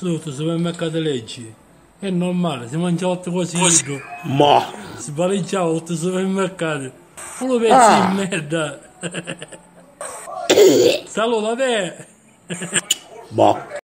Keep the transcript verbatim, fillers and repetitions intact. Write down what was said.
assoluto, supermercato leggi. È normale, si mangia otto così, Ma. si pareggia otto supermercati. Uno pezzo Ah. di merda. Saluta te. Ma.